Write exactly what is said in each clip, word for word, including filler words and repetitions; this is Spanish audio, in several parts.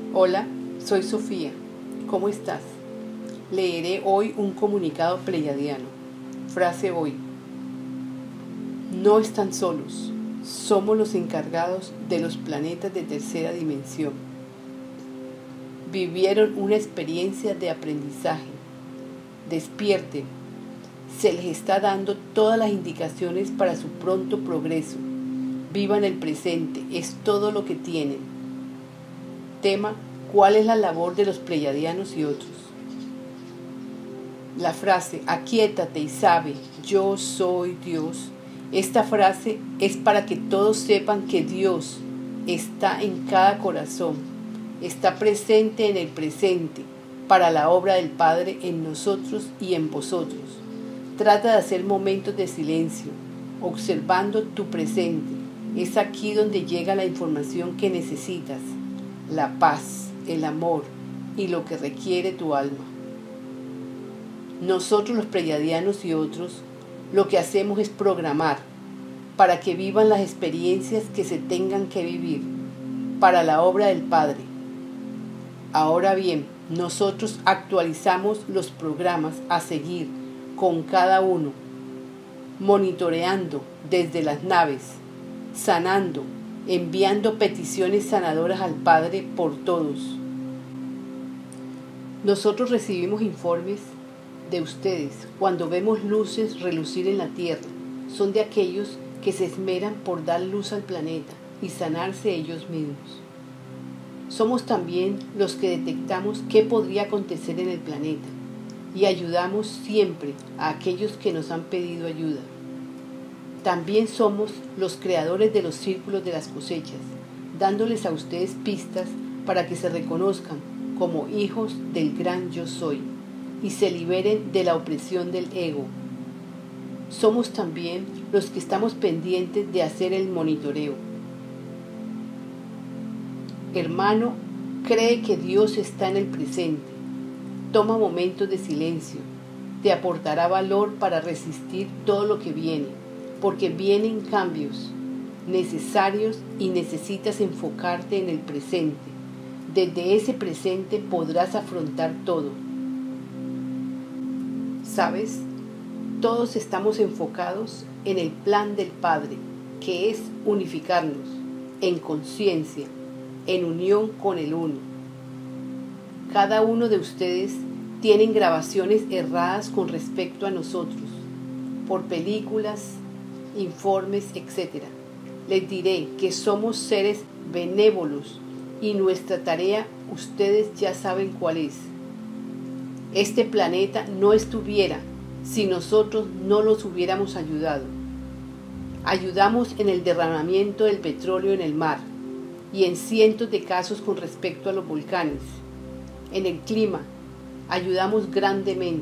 Hola, soy Sofía. ¿Cómo estás? Leeré hoy un comunicado pleyadiano. Frase hoy. No están solos. Somos los encargados de los planetas de tercera dimensión. Vivieron una experiencia de aprendizaje. Despierten. Se les está dando todas las indicaciones para su pronto progreso. Vivan el presente, es todo lo que tienen. Tema: ¿cuál es la labor de los pleyadianos y otros? La frase aquíétate y sabe, yo soy Dios. Esta frase es para que todos sepan que Dios está en cada corazón, está presente en el presente, para la obra del Padre en nosotros y en vosotros. Trata de hacer momentos de silencio, observando tu presente. Es aquí donde llega la información que necesitas, la paz, el amor y lo que requiere tu alma. Nosotros los pleyadianos y otros lo que hacemos es programar para que vivan las experiencias que se tengan que vivir para la obra del Padre. Ahora bien, nosotros actualizamos los programas a seguir con cada uno, monitoreando desde las naves, sanando, enviando peticiones sanadoras al Padre por todos. Nosotros recibimos informes de ustedes cuando vemos luces relucir en la tierra. Son de aquellos que se esmeran por dar luz al planeta y sanarse ellos mismos. Somos también los que detectamos qué podría acontecer en el planeta y ayudamos siempre a aquellos que nos han pedido ayuda. También somos los creadores de los círculos de las cosechas, dándoles a ustedes pistas para que se reconozcan como hijos del gran yo soy y se liberen de la opresión del ego. Somos también los que estamos pendientes de hacer el monitoreo. Hermano, cree que Dios está en el presente. Toma momentos de silencio. Te aportará valor para resistir todo lo que viene, porque vienen cambios necesarios y necesitas enfocarte en el presente. Desde ese presente podrás afrontar todo. ¿Sabes? Todos estamos enfocados en el plan del Padre, que es unificarnos en conciencia, en unión con el Uno. Cada uno de ustedes tienen grabaciones erradas con respecto a nosotros, por películas, informes, etcétera. Les diré que somos seres benévolos y nuestra tarea ustedes ya saben cuál es. Este planeta no estuviera si nosotros no los hubiéramos ayudado. Ayudamos en el derramamiento del petróleo en el mar y en cientos de casos con respecto a los volcanes. En el clima, ayudamos grandemente.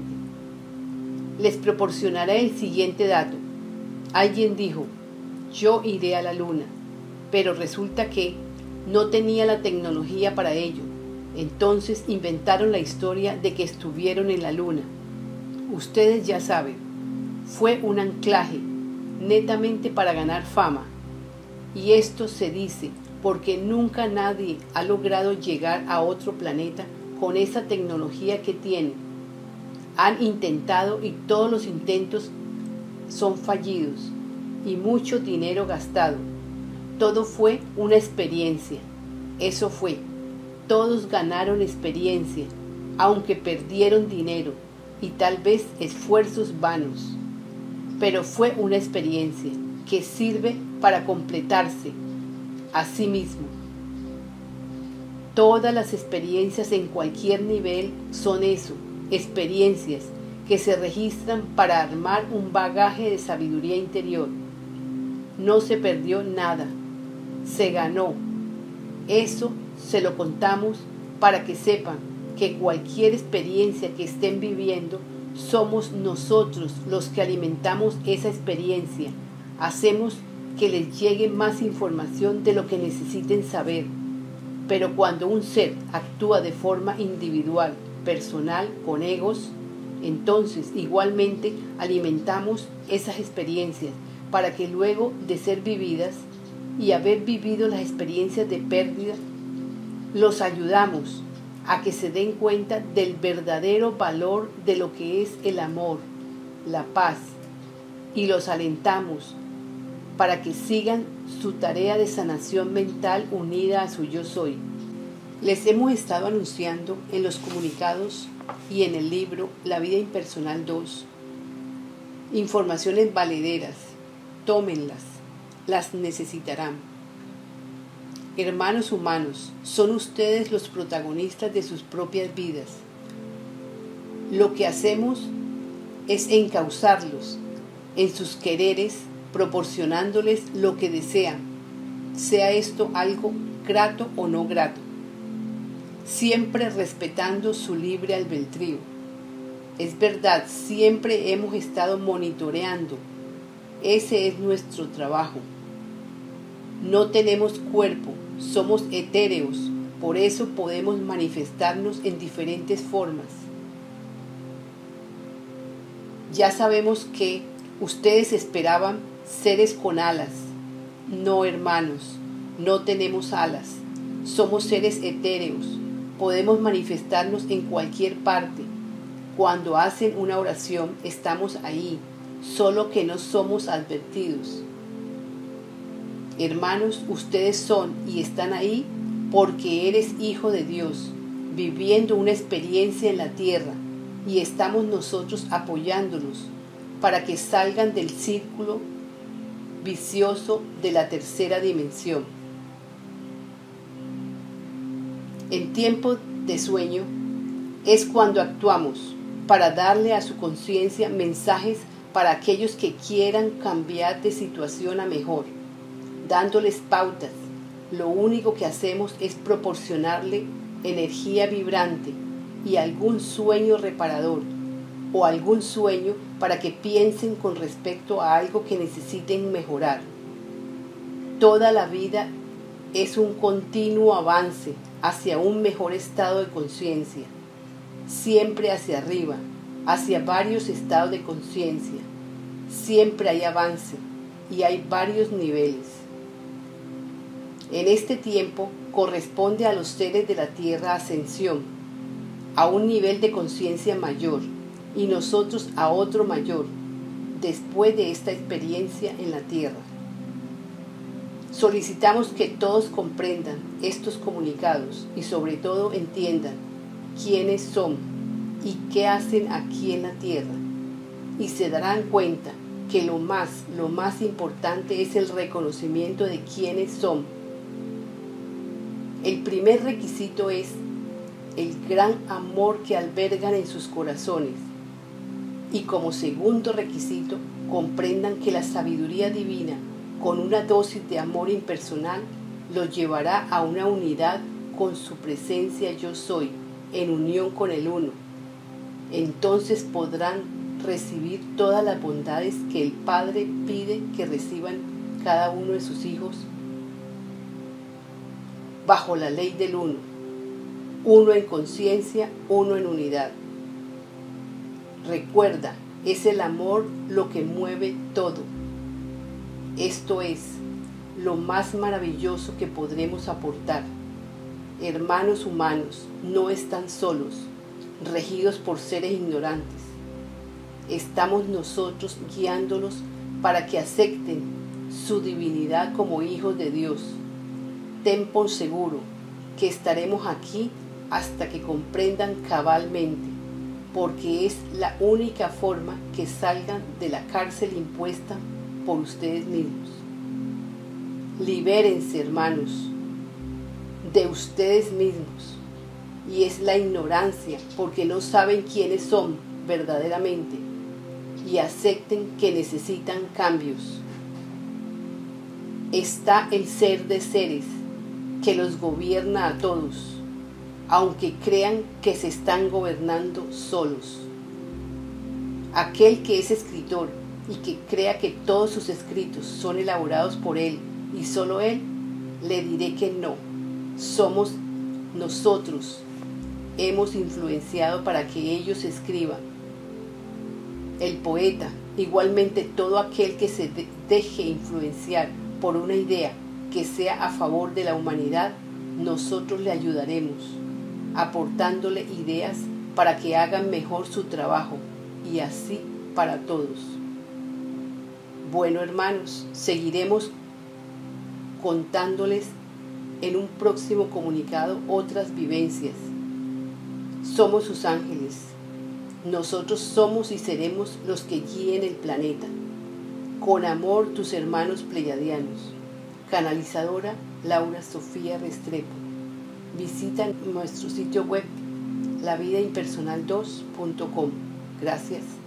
Les proporcionaré el siguiente dato. Alguien dijo, yo iré a la luna, pero resulta que no tenía la tecnología para ello. Entonces inventaron la historia de que estuvieron en la luna. Ustedes ya saben, fue un anclaje, netamente para ganar fama. Y esto se dice porque nunca nadie ha logrado llegar a otro planeta con esa tecnología que tienen. Han intentado y todos los intentos son fallidos y mucho dinero gastado. Todo fue una experiencia. Eso fue. Todos ganaron experiencia, aunque perdieron dinero y tal vez esfuerzos vanos. Pero fue una experiencia que sirve para completarse a sí mismo. Todas las experiencias en cualquier nivel son eso, experiencias que se registran para armar un bagaje de sabiduría interior. No se perdió nada, se ganó. Eso se lo contamos para que sepan que cualquier experiencia que estén viviendo, somos nosotros los que alimentamos esa experiencia. Hacemos que les llegue más información de lo que necesiten saber. Pero cuando un ser actúa de forma individual, personal, con egos, entonces igualmente alimentamos esas experiencias para que luego de ser vividas y haber vivido las experiencias de pérdida, Los ayudamos a que se den cuenta del verdadero valor de lo que es el amor, la paz, y los alentamos para que sigan su tarea de sanación mental unida a su yo soy. Les hemos estado anunciando en los comunicados y en el libro La vida impersonal dos informaciones valederas. Tómenlas, las necesitarán. Hermanos humanos, son ustedes los protagonistas de sus propias vidas. Lo que hacemos es encauzarlos en sus quereres, proporcionándoles lo que desean, sea esto algo grato o no grato, siempre respetando su libre albedrío. Es verdad, siempre hemos estado monitoreando. Ese es nuestro trabajo. No tenemos cuerpo, somos etéreos, por eso podemos manifestarnos en diferentes formas. Ya sabemos que ustedes esperaban seres con alas. No, hermanos, no tenemos alas. Somos seres etéreos. Podemos manifestarnos en cualquier parte. Cuando hacen una oración, estamos ahí, solo que no somos advertidos. Hermanos, ustedes son y están ahí porque eres hijo de Dios, viviendo una experiencia en la tierra, y estamos nosotros apoyándolos para que salgan del círculo vicioso de la tercera dimensión. En tiempo de sueño es cuando actuamos para darle a su conciencia mensajes para aquellos que quieran cambiar de situación a mejor, dándoles pautas. Lo único que hacemos es proporcionarle energía vibrante y algún sueño reparador o algún sueño para que piensen con respecto a algo que necesiten mejorar. Toda la vida es un continuo avance hacia un mejor estado de conciencia, siempre hacia arriba, hacia varios estados de conciencia. Siempre hay avance y hay varios niveles. En este tiempo corresponde a los seres de la tierra ascensión, a un nivel de conciencia mayor, y nosotros a otro mayor, después de esta experiencia en la tierra. Solicitamos que todos comprendan estos comunicados y sobre todo entiendan quiénes son y qué hacen aquí en la tierra, y se darán cuenta que lo más, lo más importante es el reconocimiento de quiénes son. El primer requisito es el gran amor que albergan en sus corazones, y como segundo requisito comprendan que la sabiduría divina, con una dosis de amor impersonal, los llevará a una unidad con su presencia yo soy, en unión con el uno. Entonces podrán recibir todas las bondades que el Padre pide que reciban cada uno de sus hijos bajo la ley del uno, uno en conciencia, uno en unidad. Recuerda, es el amor lo que mueve todo. Esto es lo más maravilloso que podremos aportar. Hermanos humanos, no están solos, regidos por seres ignorantes. Estamos nosotros guiándolos para que acepten su divinidad como hijos de Dios. Ten por seguro que estaremos aquí hasta que comprendan cabalmente, porque es la única forma que salgan de la cárcel impuesta por ustedes mismos. Libérense, hermanos, de ustedes mismos, y es la ignorancia porque no saben quiénes son verdaderamente, y acepten que necesitan cambios. Está el ser de seres que los gobierna a todos, aunque crean que se están gobernando solos. Aquel que es escritor y que crea que todos sus escritos son elaborados por él y solo él, le diré que no. Somos nosotros, hemos influenciado para que ellos escriban. El poeta, igualmente todo aquel que se de- deje influenciar por una idea que sea a favor de la humanidad, nosotros le ayudaremos, aportándole ideas para que hagan mejor su trabajo y así para todos. Bueno, hermanos, seguiremos contándoles en un próximo comunicado otras vivencias. Somos sus ángeles. Nosotros somos y seremos los que guíen el planeta. Con amor, tus hermanos pleyadianos. Canalizadora Laura Sofía Restrepo. Visita nuestro sitio web la vida impersonal dos punto com. Gracias.